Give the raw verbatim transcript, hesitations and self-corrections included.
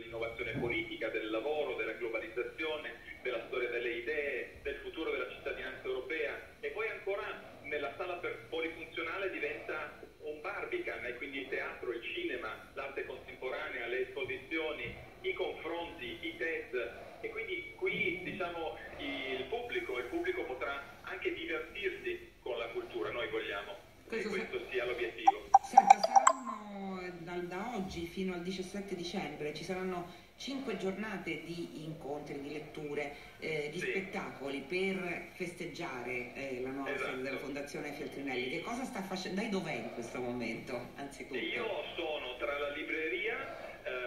dell'innovazione politica, del lavoro, della globalizzazione, della storia delle idee, del futuro della cittadinanza europea, e poi ancora nella sala per polifunzionale diventa un Barbican, e quindi il teatro, il cinema, l'arte contemporanea, le esposizioni, i confronti, i TED, e quindi qui diciamo il pubblico, il pubblico potrà anche divertirsi con la cultura, noi vogliamo Questo che questo sa- sia l'obiettivo. Senta, saranno eh, da, da oggi fino al diciassette dicembre, ci saranno cinque giornate di incontri, di letture, eh, di Sì, spettacoli per festeggiare eh, la nuova sede della esatto. Fondazione Feltrinelli. Che cosa sta facendo? Lei dov'è in questo momento, E io anzitutto? sono tra la libreria, eh,